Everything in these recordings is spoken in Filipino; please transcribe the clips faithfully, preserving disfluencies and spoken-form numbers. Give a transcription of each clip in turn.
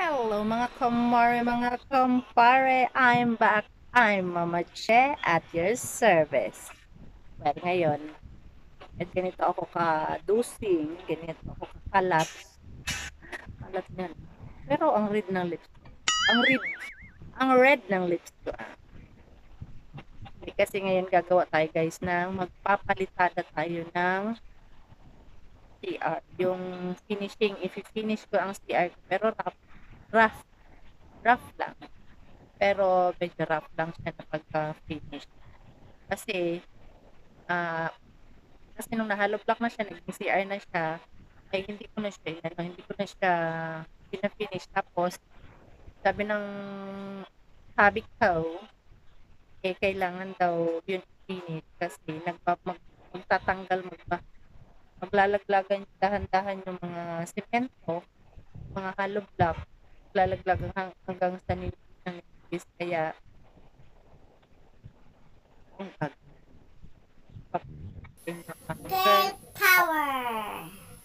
Hello mga kumare, mga kumpare, I'm back. I'm Mama Che at your service. Well, ngayon, at ganito ako ka-dusing, ganito ako kakalat. Kalat yan. Pero ang red ng lips, ang red, ang red ng lips ko. Ah. Hindi kasi ngayon gagawa tayo guys ng magpapalitada tayo ng C R. Yung finishing, if-finish ko ang C R ko, pero rough, rough, rough lang. Pero medyo rough lang siya na pagka-finish. Kasi, ah, kasi nung nahalo block na siya, naging C R na siya, ay hindi ko na siya, ano, hindi ko na siya pina-finish. Tapos, sabi ng sabi ko, eh, kailangan daw yun finish kasi nagpa, mag, magtatanggal, magpa, maglalaglagan dahan-dahan yung mga semento, mga hollow block, lalaglagan hang, hanggang sa nilipis ng nilipis. Kaya, ang Girl power!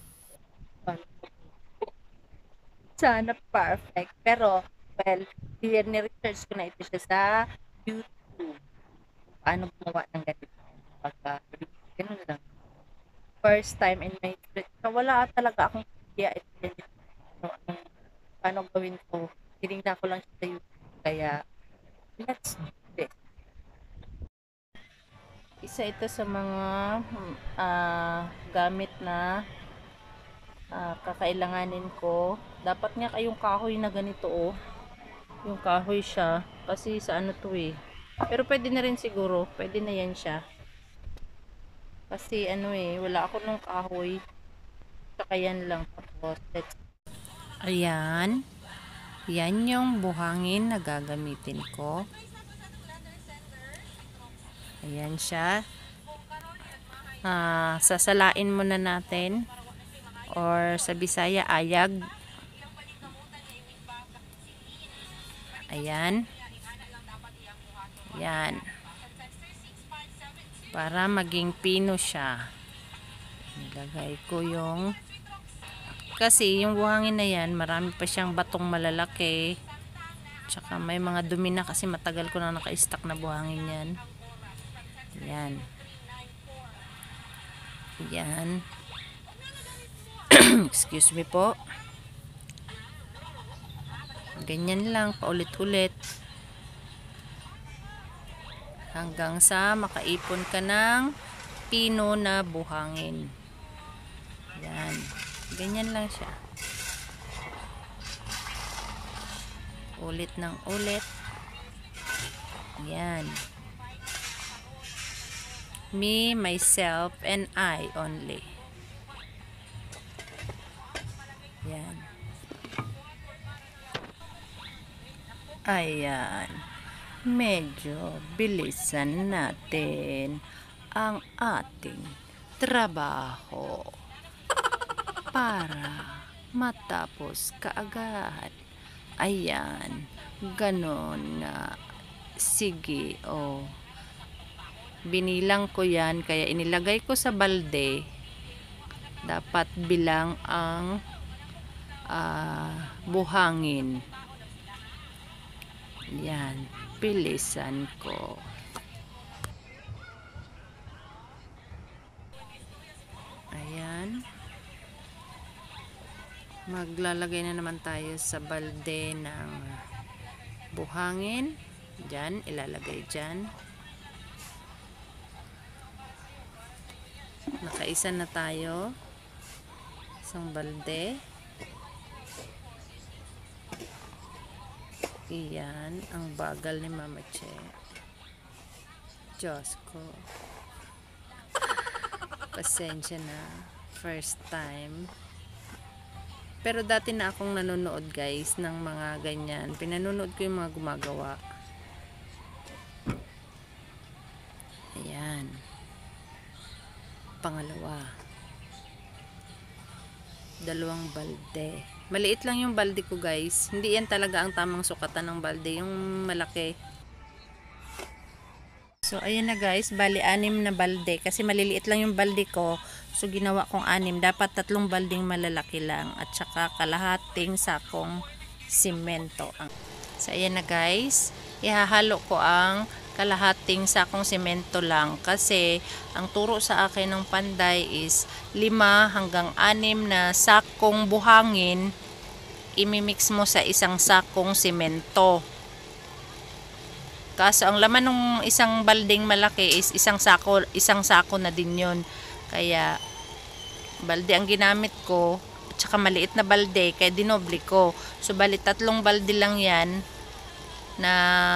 sana perfect. Pero, well, ni-research ko na ito siya sa YouTube. Paano gumawa ng ganito. Pagka, ganun lang. First time in my life. So, wala talaga akong idea. Ano, anong, paano gawin ko. Tinignan ko lang siya sa YouTube. Kaya, let's do this. Isa ito sa mga uh, gamit na uh, kakailanganin ko. Dapat nga kayong kahoy na ganito oh. Yung kahoy siya. Kasi sa ano to eh. Pero pwede na rin siguro. Pwede na yan siya. Kasi ano eh. Wala ako nung kahoy. Saka yan lang. Tapos let's... Ayan. Yan yung buhangin na gagamitin ko. Ayan siya. Uh, sasalain muna natin. Or sa Bisaya, ayag. Ayan. Ayan. Para maging pino siya. Nilagay ko yung kasi yung buhangin na yan, marami pa siyang batong malalaki. Tsaka may mga dumi na kasi matagal ko na naka-stack na buhangin yan. Ayan. Ayan. Excuse me po. Ganyan lang, paulit-ulit. Hanggang sa makaipon ka ng pino na buhangin. Yan. Ganyan lang siya. Ulit ng ulit. Yan. Me, myself, and I only. Yan. Ayan. Medyo bilisan natin ang ating trabaho para matapos kaagad. Ayan. Ganon nga. Sige. O. Binilang ko yan. Kaya inilagay ko sa balde. Dapat bilang ang uh, buhangin. Yan. Pilisan ko. Ayan. Maglalagay na naman tayo sa balde ng buhangin. Diyan, ilalagay dyan. Nakaisa na tayo. Isang balde. Iyan, ang bagal ni Mama Che. Diyos ko. Pasensya na. First time. Pero dati na akong nanonood guys ng mga ganyan. Pinanonood ko yung mga gumagawa. Ayan. Pangalawa. Dalawang balde. Maliit lang yung balde ko guys. Hindi yan talaga ang tamang sukatan ng balde. Yung malaki. So ayan na guys. Bali anim na balde. Kasi maliliit lang yung balde ko. So ginawa kong anim. Dapat tatlong balding malalaki lang. At saka kalahating sakong simento. So, ayan na guys. Ihahalo ko ang kalahating sakong simento lang kasi ang turo sa akin ng Panday is lima hanggang anim na sakong buhangin imimix mo sa isang sakong simento. Kaso ang laman ng isang balding malaki is isang sako, isang sako na din yun. Kaya balde ang ginamit ko at saka maliit na balde kaya dinoble ko. So bali tatlong balde lang yan na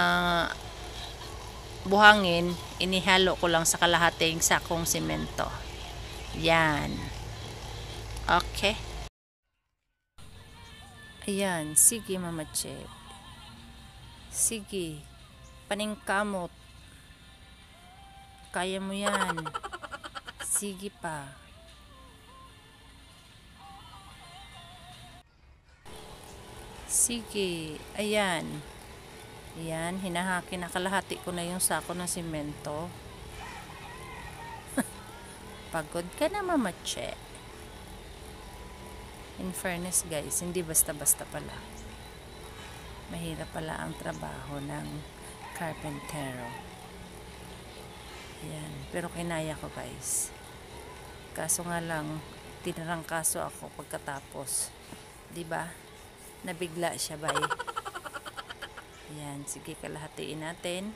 buhangin, inihalo ko lang sa kalahating sakong simento. Yan. Okay. Ayan, sige Mama Che. Sige. Paningkamot. Kaya mo yan. Sige pa. Sige. Ayan. Ayan, hinahaki na kalahati ko na yung sako ng simento. Pagod ka na Mama Che. In fairness guys, hindi basta-basta pala. Mahirap pala ang trabaho ng carpentero. Ayan, pero kinaya ko guys. Kaso nga lang, tinarangkaso ako pagkatapos. Diba? Nabigla siya bay. Ayan, sige kalahatiin natin.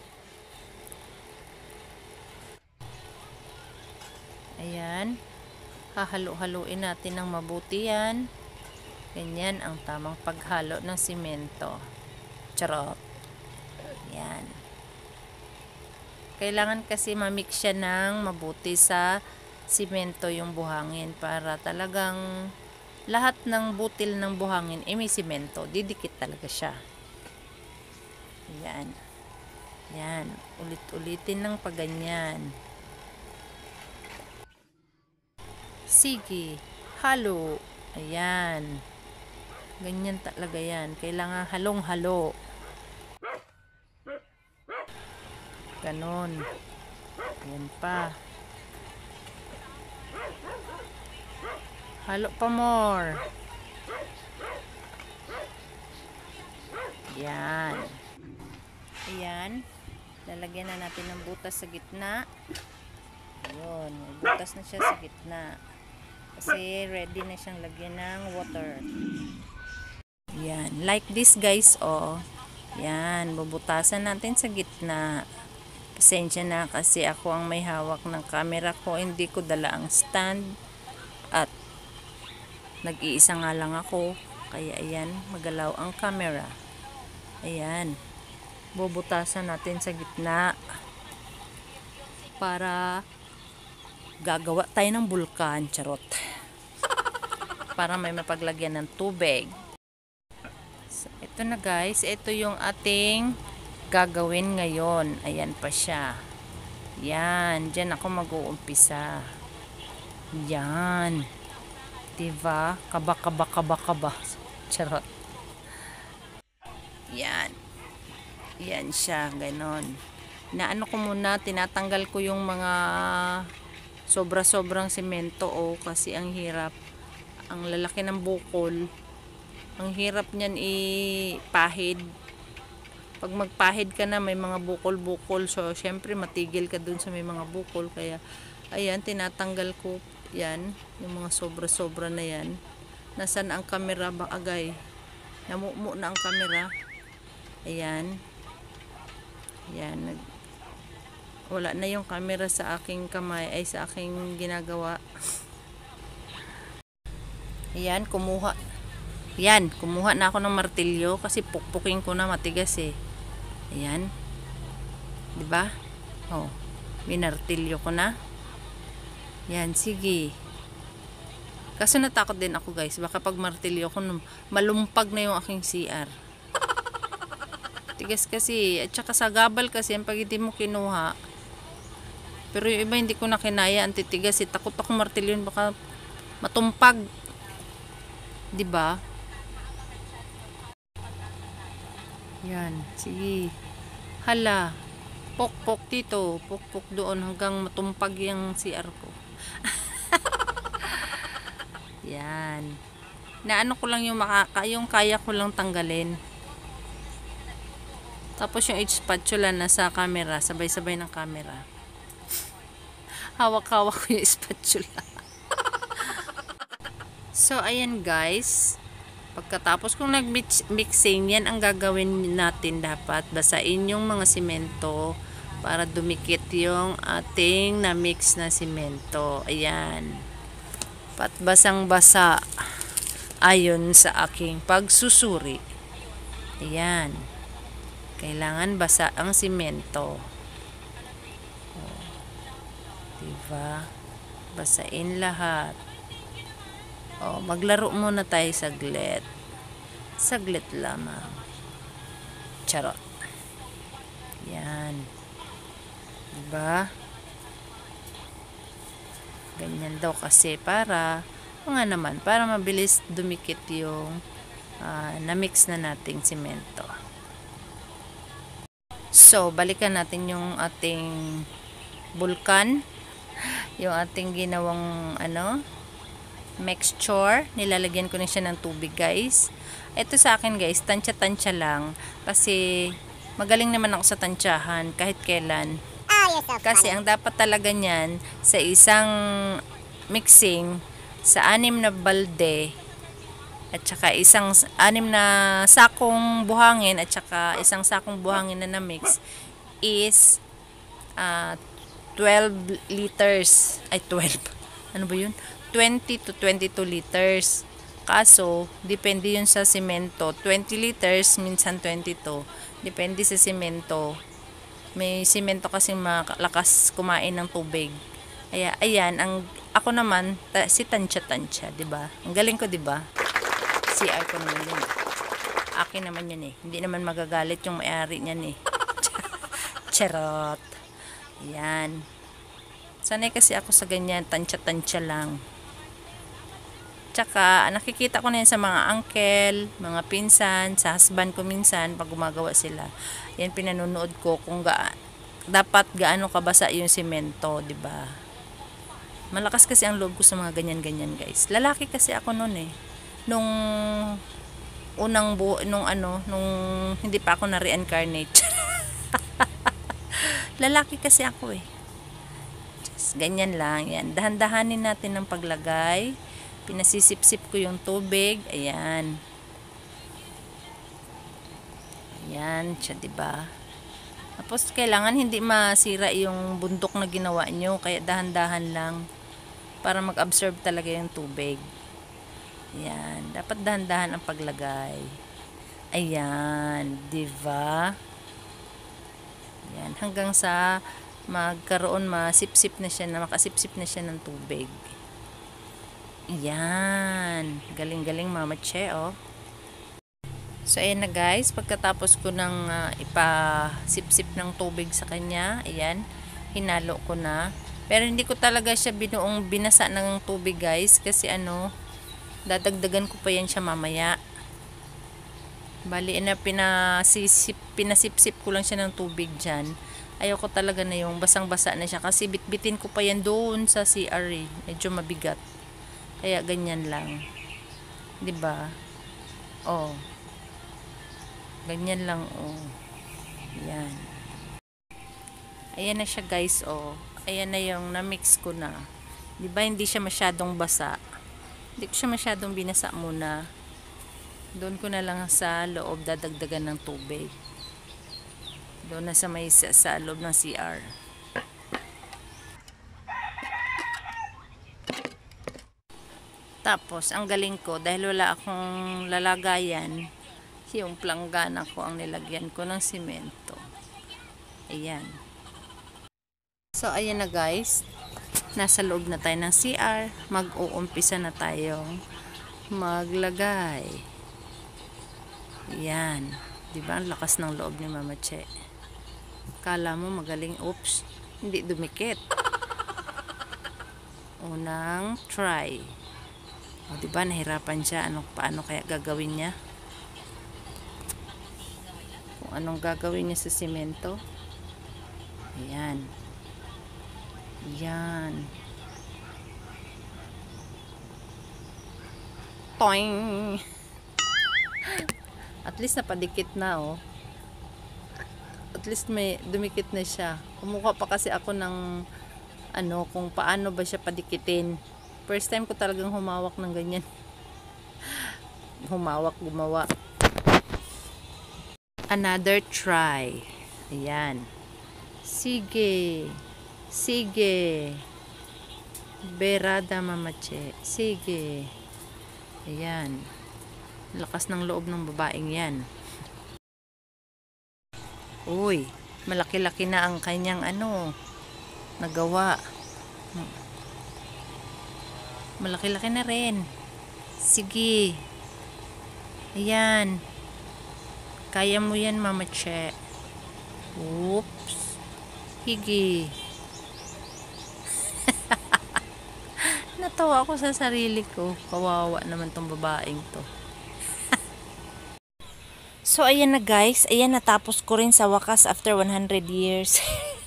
Ayan. Hahalo-haluin natin ng mabuti yan. Ganyan ang tamang paghalo ng simento. Charot. Ayan. Kailangan kasi mamix siya ng mabuti sa simento yung buhangin para talagang lahat ng butil ng buhangin ay may simento. Didikit talaga siya. Ayan. Ayan. Ulit-ulitin ng paganyan. Sige. Halo. Ayan. Ganyan talaga yan. Kailangan halong-halo. Ganon. Ayan pa. Halo pa more. Ayan. Ayan. Lalagyan na natin ng butas sa gitna. Ayun. Butas na siya sa gitna. Kasi ready na siyang lagyan ng water. Ayan. Like this guys, oh. Ayan. Bubutasan natin sa gitna. Pasensya na kasi ako ang may hawak ng camera ko. Hindi ko dala ang stand. At nag-iisa nga lang ako. Kaya ayan. Magalaw ang camera. Ayan. Bubutasan natin sa gitna para gagawa tayo ng bulkan, charot, para may mapaglagyan ng tubig. So, ito na guys, ito yung ating gagawin ngayon. Ayan pa siya. Yan, dyan ako mag-uumpisa. Yan, diba? Kaba kaba kaba kaba, charot. Yan. Yan siya, ganon. Naano ko muna, tinatanggal ko yung mga sobra-sobrang semento o oh, kasi ang hirap. Ang lalaki ng bukol. Ang hirap niyan ipahid. Pag magpahid ka na, may mga bukol-bukol. So, syempre, matigil ka dun sa may mga bukol. Kaya, ayan, tinatanggal ko yan. Yung mga sobra-sobra na yan. Nasaan ang camera ba agay? Namumu na ang camera. Ayan. Yan, nag wala na yung camera sa aking kamay ay sa aking ginagawa. Yan, kumuha. Yan, kumuha na ako ng martilyo kasi pukpukin ko na matigas eh. Ayan. 'Di ba? Oh, minartilyo ko na. Yan, sige. Kasi natakot din ako guys, baka pag martilyo ko malumpag na yung aking C R. Tigas kasi, at saka sa gabal kasi pag hindi mo kinuha. Pero yung iba hindi ko na kinaya, ang titigas eh. Takot ako martilyo yun, baka matumpag. Diba? Yan, sige. Hala, pok-pok dito, pok-pok doon hanggang matumpag yung C R ko. Yan. Na ano ko lang yung, makaka, yung kaya ko lang tanggalin. Tapos yung spatula na sa camera, sabay-sabay ng camera. Hawak-hawak ko yung spatula. So, ayan guys. Pagkatapos kung nag-mixing, yan ang gagawin natin dapat. Basain yung mga simento para dumikit yung ating na-mix na simento. Ayan. Pat basang-basa ayon sa aking pagsusuri. Ayan. Kailangan basa ang simento. Oh, diba? Basain lahat. Oh, maglaro muna tayo saglit. Saglit lamang. Charot. Yan. Diba? Ganyan daw kasi para, o nga naman, para mabilis dumikit yung uh, na-mix na nating simento. So, balikan natin yung ating bulkan. Yung ating ginawang, ano, mixture. Nilalagyan ko na siya ng tubig, guys. Ito sa akin, guys, tansya-tansya lang. Kasi, magaling naman ako sa tansyahan kahit kailan. Kasi, ang dapat talaga niyan, sa isang mixing, sa anim na balde, at saka isang anim na sakong buhangin, at saka isang sakong buhangin na na-mix, is uh, twelve liters. Ay, twelve. Ano ba yun? twenty to twenty-two liters. Kaso, depende yun sa simento. twenty liters, minsan twenty-two. Depende sa simento. May simento kasi malakas kumain ng tubig. Kaya, ayan, ang, ako naman, ta, si tansya-tansya, diba? Ang galing ko, diba? C R ko naman yun. Akin naman yun eh. Hindi naman magagalit yung may-ari niyan eh. Charot. Ayan. Sanay kasi ako sa ganyan, tansya-tansya lang. Tsaka, nakikita ko na yan sa mga uncle, mga pinsan, sa husband ko minsan, pag gumagawa sila. Yan, pinanonood ko kung ga dapat gaano kabasa yung simento, di ba? Malakas kasi ang loob ko sa mga ganyan-ganyan, guys. Lalaki kasi ako noon eh. Nung unang buo, nung ano, nung hindi pa ako na-reincarnate. Lalaki kasi ako eh. Just, ganyan lang, yan. Dahan-dahanin natin ng paglagay. Pinasisip-sip ko yung tubig. Ayan. Ayan siya, diba? Tapos, kailangan hindi masira yung bundok na ginawa nyo. Kaya, dahan-dahan lang. Para mag-absorb talaga yung tubig. Ayan. Dapat dahan-dahan ang paglagay. Ayan. Diba? Ayan. Hanggang sa magkaroon, masip-sip na siya, na makasip-sip na siya ng tubig. Yan. Galing-galing Mama Che, oh. So, ayan na guys. Pagkatapos ko ng uh, ipasip-sip ng tubig sa kanya, ayan, hinalo ko na. Pero hindi ko talaga siya binuong binasa ng tubig, guys. Kasi ano, dadagdagan ko pa yan siya mamaya. Bali, na pinasisip, pinasip-sip ko lang siya ng tubig dyan. Ayoko talaga na yung basang-basa na siya. Kasi bitbitin ko pa yan doon sa C R. Eh. Medyo mabigat. Kaya ganyan lang. 'Di ba? Oh. Ganyan lang, oh. Yan. Ayan na siya, guys, oh. Ayan na yung na-mix ko na. 'Di ba hindi siya masyadong basa? Hindi ko siya masyadong binasa muna. Doon ko na lang sa loob dadagdagan ng tubig. Doon na sa may sa, sa loob ng C R. Tapos, ang galing ko, dahil wala akong lalagayan, yung planggana ko ang nilagyan ko ng simento. Ayan. So, ayan na guys. Nasa loob na tayo ng C R. Mag-uumpisa na tayong maglagay. Ayan. Diba? Ang lakas ng loob ni Mama Che. Kala mo magaling. Oops. Hindi dumikit. Unang try. O, diba, nahirapan siya. Ano, paano kaya gagawin niya? Kung anong gagawin niya sa simento. Ayan. Ayan. Toing! At least napadikit na, oh. At least may dumikit na siya. Kumuha pa kasi ako ng ano, kung paano ba siya padikitin. First time ko talagang humawak ng ganyan. Humawak, gumawa. Another try. Ayan. Sige. Sige. Berada mamache. Sige. Ayan. Lakas ng loob ng babaeng yan. Uy, malaki-laki na ang kanyang ano, nagawa. Malaki-laki na rin. Sige. Ayan. Kaya mo yan, Mama Che. Oops. Higi. Natawa ako sa sarili ko. Kawawa naman tong babaeng to. So, ayan na guys. Ayan, natapos ko rin sa wakas after one hundred years.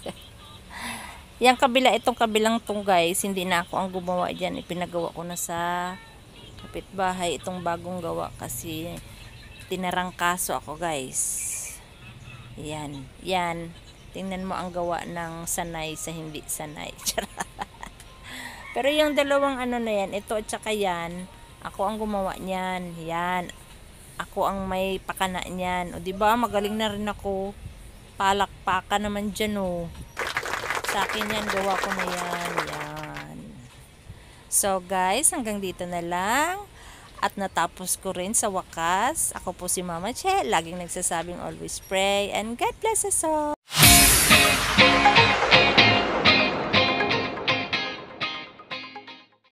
Yang kabila, itong kabilang tong guys, hindi na ako ang gumawa dyan. Ipinagawa ko na sa kapitbahay itong bagong gawa kasi tinarangkaso ako guys. Ayan. Yan. Tingnan mo ang gawa ng sanay sa hindi sanay. Pero yung dalawang ano na yan, ito at saka yan, ako ang gumawa niyan. Yan. Ako ang may pakana niyan. O diba, magaling na rin ako. Palakpakan naman dyan o. Sa akin yan, gawa ko na yan. Yan. So guys, hanggang dito na lang. At natapos ko rin sa wakas. Ako po si Mama Che. Laging nagsasabing always pray. And God bless us all.